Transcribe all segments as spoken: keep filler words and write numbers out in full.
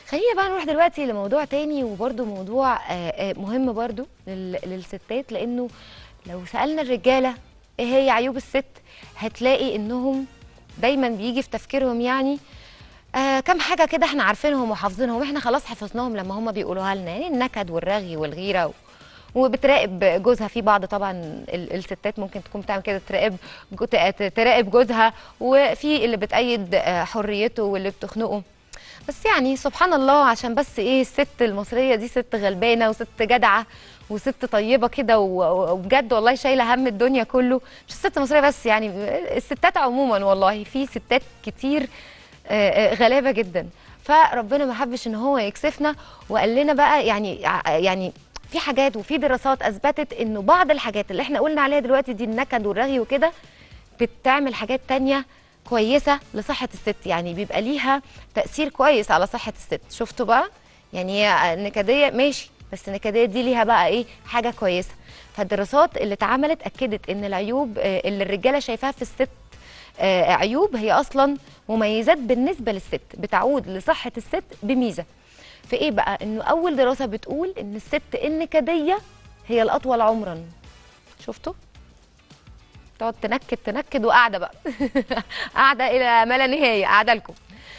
خلينا بقى نروح دلوقتي لموضوع تاني، وبرده موضوع آه، آه، مهم برده لل- للستات، لانه لو سألنا الرجالة ايه هي عيوب الست هتلاقي انهم دايما بيجي في تفكيرهم يعني آه كم حاجة كده احنا عارفينهم وحافظينهم، احنا خلاص حفظناهم لما هم بيقولوها لنا، يعني النكد والرغي والغيرة و... وبتراقب جوزها. في بعض طبعا ال- الستات ممكن تكون بتعمل كده، تراقب جو- ت- تراقب جوزها، وفي اللي بتأيد آه، حريته واللي بتخنقه. بس يعني سبحان الله، عشان بس ايه، الست المصرية دي ست غلبانة وست جدعة وست طيبة كده، و- وبجد والله شايلة هم الدنيا كله. مش الست المصرية بس، يعني الستات عموما والله في ستات كتير آه، آه، غلابة جدا. فربنا ما حبش ان هو يكسفنا، وقال لنا بقى يعني ع- يعني في حاجات وفي دراسات اثبتت انه بعض الحاجات اللي احنا قلنا عليها دلوقتي دي، النكد والرغي وكده، بتعمل حاجات تانية كويسة لصحة الست، يعني بيبقى ليها تأثير كويس على صحة الست. شفتوا بقى؟ يعني هي النكدية ماشي، بس النكدية دي ليها بقى ايه، حاجة كويسة. فالدراسات اللي اتعملت أكدت ان العيوب آه، اللي الرجالة شايفاها في الست آه، عيوب، هي أصلا مميزات بالنسبة للست، بتعود لصحة الست بميزة. في ايه بقى؟ انه أول دراسة بتقول ان الست النكدية هي الأطول عمرا. شفتوا؟ تقعد تنكد تنكد وقاعده بقى قاعده الى ما لا نهايه، قاعده لكم.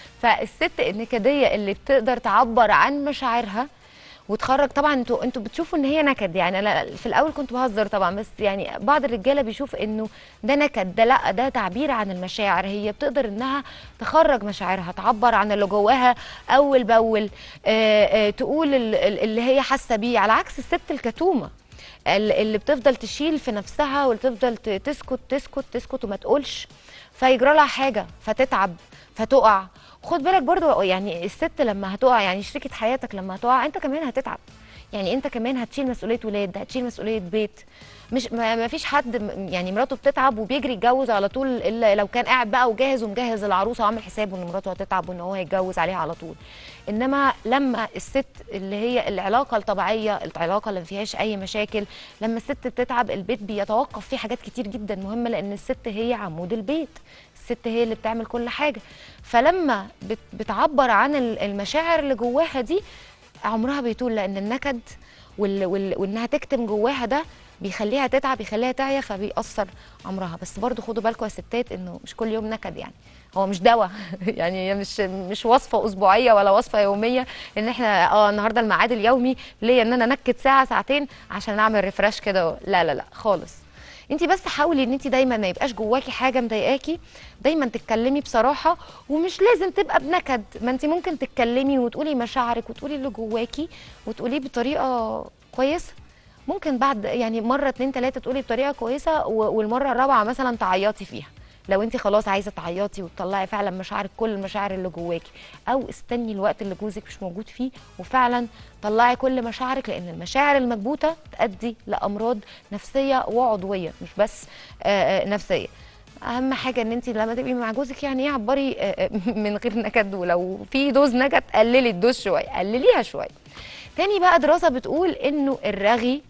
فالست النكديه اللي بتقدر تعبر عن مشاعرها وتخرج، طبعا انتوا انتوا بتشوفوا ان هي نكد، يعني انا في الاول كنت بهزر طبعا، بس يعني بعض الرجاله بيشوف انه ده نكد، ده لا، ده تعبير عن المشاعر. هي بتقدر انها تخرج مشاعرها، تعبر عن اللي جواها اول باول، آه، آه، تقول ال- ال- اللي هي حاسه بيه، على عكس الست الكتومه ال- اللي بتفضل تشيل في نفسها وتفضل ت- تسكت تسكت تسكت وما تقولش، فيجرى لها حاجه فتتعب فتقع. خد بالك برضو، يعني الست لما هتقع، يعني شريكة حياتك لما هتقع انت كمان هتتعب، يعني انت كمان هتشيل مسؤوليه ولاد، هتشيل مسؤوليه بيت. مش ما ما فيش حد م- يعني مراته بتتعب وبيجري يتجوز على طول، الا لو كان قاعد بقى وجاهز ومجهز العروسه وعامل حسابه ان مراته هتتعب وان هو هيتجوز عليها على طول. انما لما الست اللي هي العلاقه الطبيعيه، العلاقه اللي ما فيهاش اي مشاكل، لما الست بتتعب البيت بيتوقف فيه حاجات كتير جدا مهمه، لان الست هي عمود البيت، الست هي اللي بتعمل كل حاجه. فلما بت- بتعبر عن ال- المشاعر اللي جواها دي، عمرها بيطول، لان النكد وال... وال... وانها تكتم جواها ده بيخليها تتعب، بيخليها تعيا، فبيأثر عمرها. بس برضو خدوا بالكم يا ستات انه مش كل يوم نكد، يعني هو مش دواء يعني هي مش مش وصفه اسبوعيه ولا وصفه يوميه ان احنا اه النهارده الميعاد اليومي ليا ان انا انكد ساعه ساعتين عشان اعمل ريفرش كده. لا لا لا خالص. انت بس حاولي ان انت دايما ما يبقاش جواكي حاجه مضايقاكي، دايما تتكلمي بصراحه، ومش لازم تبقى بنكد، ما انت ممكن تتكلمي وتقولي مشاعرك وتقولي اللي جواكي وتقوليه بطريقه كويسه. ممكن بعد يعني مره اتنين تلاته تقولي بطريقه كويسه، و- والمره الرابعه مثلا تعيطي فيها، لو انت خلاص عايزه تعيطي وتطلعي فعلا مشاعرك، كل المشاعر اللي جواكي. او استني الوقت اللي جوزك مش موجود فيه وفعلا طلعي كل مشاعرك، لان المشاعر المكبوته تؤدي لامراض نفسيه وعضويه، مش بس آه، آه، نفسيه. اهم حاجه ان انت لما تبقي مع جوزك يعني ايه، عبري آه، آه، من غير نكد، ولو في دوز نكد قللي الدوز شويه، قلليها شويه. تاني بقى دراسه بتقول انه الرغي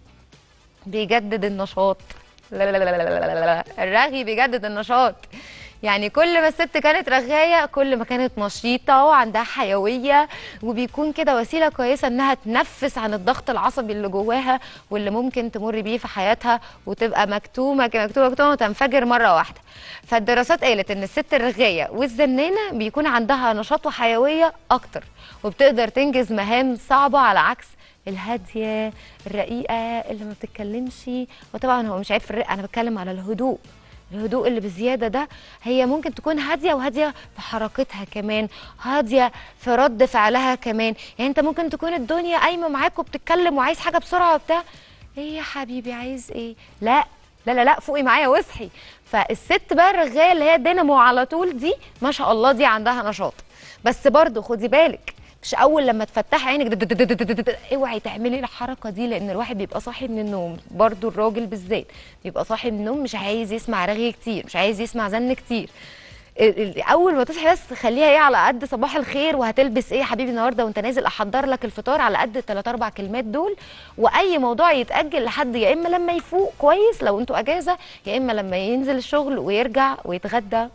بيجدد النشاط. لا لا لا لا لا لا لا لا. الرغي بيجدد النشاط. يعني كل ما الست كانت رغايه كل ما كانت نشيطه وعندها حيويه، وبيكون كده وسيله كويسه انها تنفس عن الضغط العصبي اللي جواها واللي ممكن تمر بيه في حياتها، وتبقى مكتومه كده، مكتومه مكتومه وتنفجر مره واحده. فالدراسات قالت ان الست الرغايه والزنانه بيكون عندها نشاط وحيويه اكتر، وبتقدر تنجز مهام صعبه، على عكس الهاديه الرقيقه اللي ما بتتكلمش. وطبعا هو مش عيب في الرقه، انا بتكلم على الهدوء، الهدوء اللي بزياده ده. هي ممكن تكون هاديه، وهاديه في حركتها كمان، هاديه في رد فعلها كمان. يعني انت ممكن تكون الدنيا قايمه معاك وبتتكلم وعايز حاجه بسرعه وبتاع، ايه يا حبيبي عايز ايه؟ لا لا لا لا، فوقي معايا واصحي. فالست بقى الرغايه اللي هي دينامو على طول دي، ما شاء الله، دي عندها نشاط. بس برضو خدي بالك، مش اول لما تفتحي عينك دد- دد- دد- دد- دد- اوعي تعملي الحركه دي، لان الواحد بيبقى صاحي من النوم، برضو الراجل بالذات بيبقى صاحي من النوم مش عايز يسمع رغي كتير، مش عايز يسمع زن كتير. ال- ال- اول ما تصحي بس خليها ايه، على قد صباح الخير وهتلبس ايه يا حبيبي النهارده وانت نازل، احضر لك الفطار، على قد الثلاث اربع كلمات دول. واي موضوع يتاجل لحد يا اما لما يفوق كويس لو انتوا اجازه، يا اما لما ينزل الشغل ويرجع ويتغدى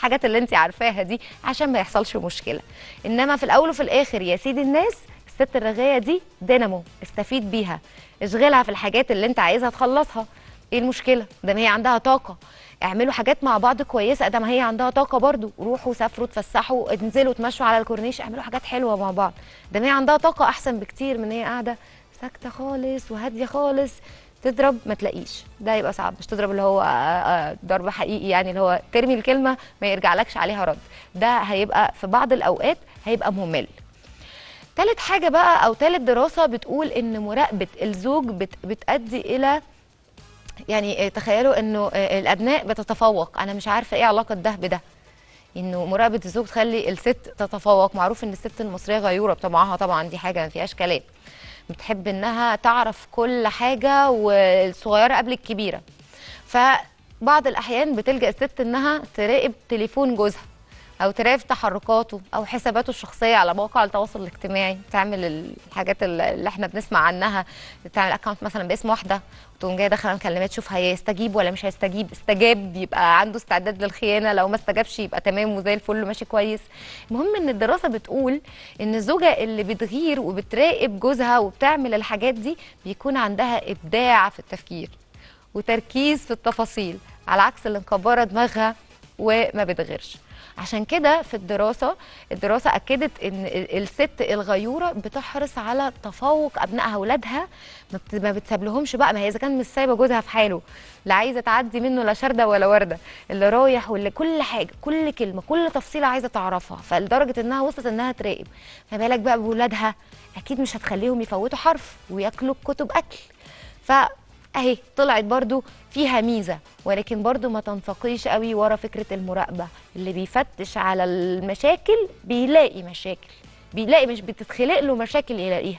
الحاجات اللي انت عارفاها دي عشان ما يحصلش مشكله. انما في الاول وفي الاخر يا سيدي الناس، الست الرغايه دي دينامو، استفيد بيها، اشغلها في الحاجات اللي انت عايزها تخلصها. ايه المشكله؟ ده ما هي عندها طاقه. اعملوا حاجات مع بعض كويسه، ده ما هي عندها طاقه برضو. روحوا سافروا اتفسحوا انزلوا اتمشوا على الكورنيش، اعملوا حاجات حلوه مع بعض. ده ما هي عندها طاقه احسن بكتير من هي قاعده ساكته خالص وهاديه خالص تضرب ما تلاقيش. ده يبقى صعب. مش تضرب اللي هو ضرب حقيقي يعني، اللي هو ترمي الكلمه ما يرجعلكش عليها رد. ده هيبقى في بعض الاوقات هيبقى ممل. تالت حاجه بقى او تالت دراسه بتقول ان مراقبه الزوج بت بتؤدي الى، يعني تخيلوا انه الابناء بتتفوق. انا مش عارفه ايه علاقه ده بده، انه مراقبه الزوج تخلي الست تتفوق. معروف ان الست المصريه غيوره بطبعها طبعا، دي حاجه ما فيهاش كلام، بتحب انها تعرف كل حاجه والصغيره قبل الكبيره. فبعض الاحيان بتلجأ الست انها تراقب تليفون جوزها او تراقب تحركاته او حساباته الشخصيه على مواقع التواصل الاجتماعي. تعمل الحاجات اللي احنا بنسمع عنها، تعمل اكونت مثلا باسم واحده وتقوم جايه داخله مكلمات تشوف هيستجيب ولا مش هيستجيب. استجاب يبقى عنده استعداد للخيانه، لو ما استجابش يبقى تمام وزي الفل ماشي كويس. المهم ان الدراسه بتقول ان الزوجه اللي بتغير وبتراقب جوزها وبتعمل الحاجات دي بيكون عندها ابداع في التفكير وتركيز في التفاصيل، على عكس اللي مكبره دماغها وما بتغيرش. عشان كده في الدراسة الدراسة أكدت إن الست الغيورة بتحرص على تفوق أبنائها أولادها، ما بتسابلهمش بقى. ما هي إذا كان مش سايبة جوزها في حاله، لا عايزة تعدي منه لا شردة ولا وردة، اللي رايح واللي كل حاجة كل كلمة كل تفصيلة عايزة تعرفها، فلدرجة إنها وصلت إنها تراقب. ما بالك بقى بولادها؟ أكيد مش هتخليهم يفوتوا حرف وياكلوا الكتب أكل. ف اهي طلعت برضو فيها ميزه، ولكن برضو ما تنساقيش قوي ورا فكره المراقبه. اللي بيفتش على المشاكل بيلاقي مشاكل، بيلاقي مش بتتخلق له مشاكل يلاقيها.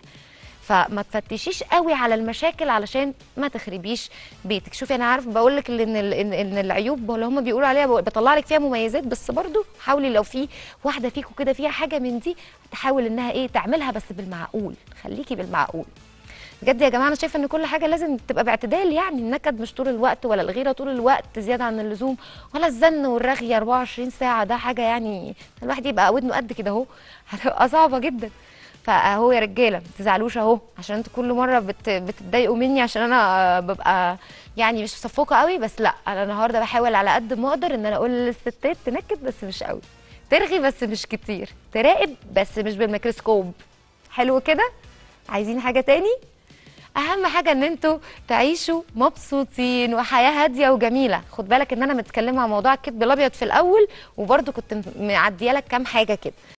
فما تفتشيش قوي على المشاكل علشان ما تخربيش بيتك. شوفي انا عارف بقول لك ان ان العيوب اللي هم بيقولوا عليها بطلع لك فيها مميزات، بس برضو حاولي لو في واحده فيكم كده فيها حاجه من دي تحاول انها ايه تعملها، بس بالمعقول. خليكي بالمعقول بجد يا جماعه. انا شايفه ان كل حاجه لازم تبقى باعتدال، يعني النكد مش طول الوقت، ولا الغيره طول الوقت زياده عن اللزوم، ولا الزن والرغي أربعة وعشرين ساعه. ده حاجه يعني الواحد يبقى ودنه قد كده اهو، هتبقى صعبه جدا. فاهو يا رجاله ما تزعلوش اهو، عشان انتوا كل مره بت بتضايقوا مني عشان انا ببقى يعني مش صفوقه قوي. بس لا، انا النهارده بحاول على قد ما اقدر ان انا اقول للستات تنكد بس مش قوي، ترغي بس مش كتير، تراقب بس مش بالميكروسكوب. حلو كده؟ عايزين حاجه تاني؟ اهم حاجه ان انتوا تعيشوا مبسوطين وحياه هاديه وجميله. خد بالك ان انا متكلمه عن موضوع الكذب الابيض في الاول، وبرده كنت معديه لك كام حاجه كده.